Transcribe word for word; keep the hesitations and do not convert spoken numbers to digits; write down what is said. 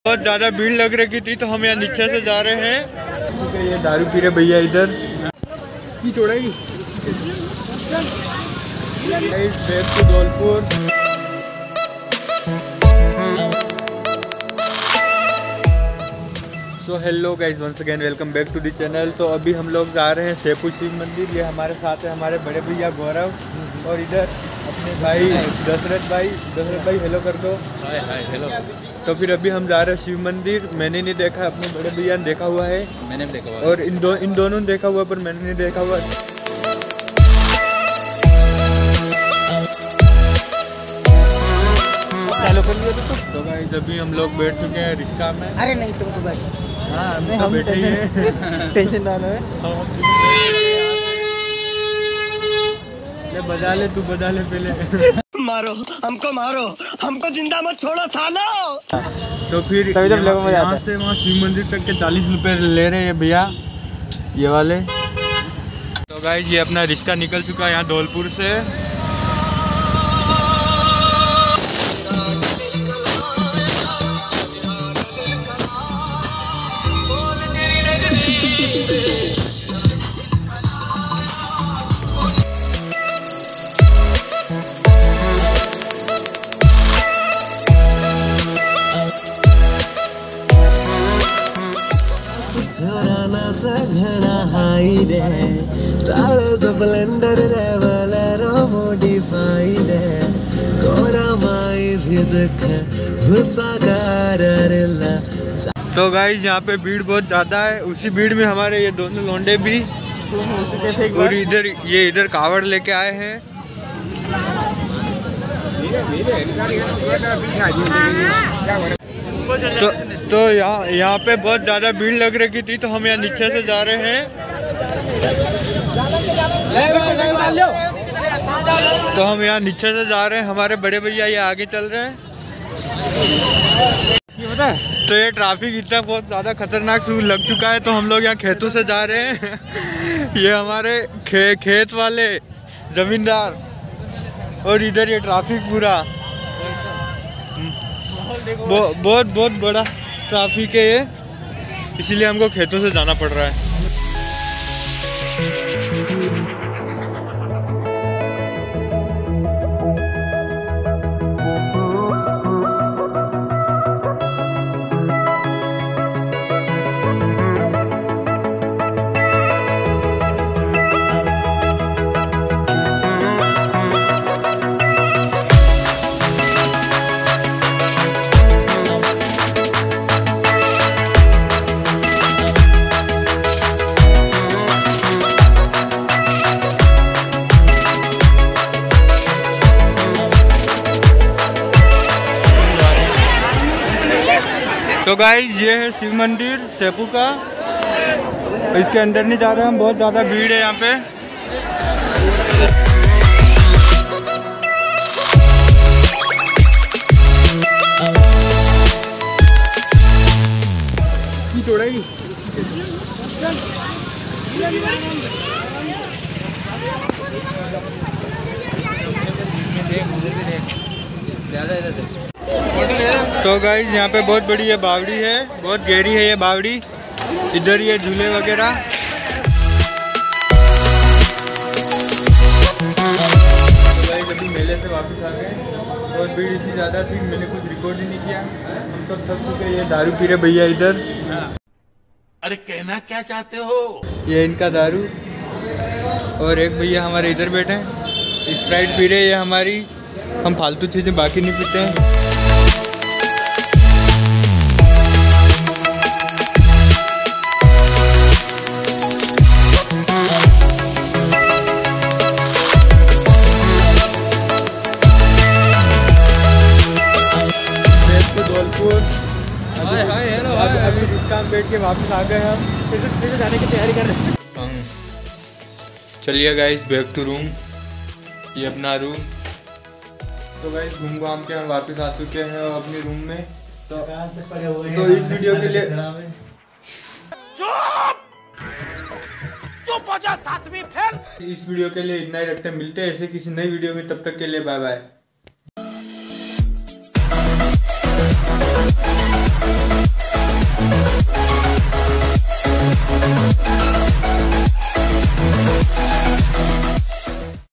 बहुत ज्यादा भीड़ लग रही थी तो हम यहाँ नीचे से जा रहे हैं। ये दारू पी रहे भैया इधर की चौड़ाई Dholpur. So hello guys, once again welcome back to the channel. तो अभी हम लोग जा रहे हैं शेपू शिव मंदिर। ये हमारे साथ है हमारे बड़े भैया गौरव और इधर अपने भाई दशरथ भाई। दशरथ भाई हेलो कर दो। Hi hi hello. तो फिर अभी हम जा रहे हैं शिव मंदिर। मैंने नहीं देखा, अपने बड़े भैया ने देखा हुआ है। मैंने देखा हुआ और इन दो इन दोनों ने देखा हुआ, पर मैंने नहीं देखा हुआ। तो भाई अभी हम लोग बैठ चुके हैं रिक्शा में। अरे नहीं तुम तो भाई, हाँ हम तो बैठे ही हैं। टेंशन ना लो। ले बजा ले, तू बजा ले पहले। मारो हमको, मारो हमको, जिंदा मत छोड़ो सालो। तो फिर यहाँ से वहाँ शिव मंदिर तक के चालीस रुपए ले रहे हैं भैया ये वाले। तो गाइस ये अपना रिक्शा निकल चुका है यहाँ धौलपुर से। सघना हाई रे ताळे स्प्लेंडर रेवलरो मॉडिफाई रे कोरा माई भी देख भूता कारला। तो गाइस यहाँ पे भीड़ बहुत ज़्यादा है। उसी भीड़ में हमारे ये दोनों लौंडे भी हो चुके थे और इधर ये इधर कावड़ लेके आए हैं। तो तो यहाँ यहाँ पे बहुत ज़्यादा भीड़ लग रही थी तो हम यहाँ नीचे से जा रहे हैं। तो हम यहाँ नीचे से जा रहे हैं, हमारे बड़े भैया ये आगे चल रहे हैं। तो ये ट्रैफिक इतना बहुत ज़्यादा खतरनाक शुरू लग चुका है तो हम लोग यहाँ खेतों से जा रहे हैं। ये हमारे खे खेत वाले जमींदार और इधर ये ट्रैफिक पूरा बहुत बहुत बहुत बड़ा ट्रैफिक है ये, इसीलिए हमको खेतों से जाना पड़ रहा है। तो गाइस ये है शिव मंदिर शेपू का। इसके अंदर नहीं जा रहे हम, बहुत ज़्यादा भीड़ है यहाँ पे। चौड़ाई तो गाइस यहाँ पे बहुत बड़ी ये बावड़ी है, बहुत गहरी है ये बावड़ी। इधर ये झूले वगैरह। तो गाइस अभी मेले से वापस आ गए, बहुत भीड़ इतनी ज़्यादा थी मैंने कुछ रिकॉर्ड ही नहीं किया। हम सब थक चुके। ये दारू पी रहे भैया इधर। अरे कहना क्या चाहते हो? ये इनका दारू। और एक भैया हमारे इधर बैठे हैं स्प्राइट पी रहे। ये हमारी, हम फालतू चीज़ें बाकी नहीं पीते हैं। अभी रिक्शा में बैठ के वापस आ गए हम, फिर से जाने की तैयारी कर रहे हैं। चलिए गाइस बैक टू रूम। ये अपना रूम। तो गाइस घूम घाम के हम वापस आ चुके हैं अपने रूम में। तो, तो इस वीडियो के लिए चुप हो जा सातवीं फेल। इस वीडियो के लिए इतना ही रखते हैं, मिलते हैं ऐसे किसी नई वीडियो में। तब तक के लिए बाय बाय। Bye.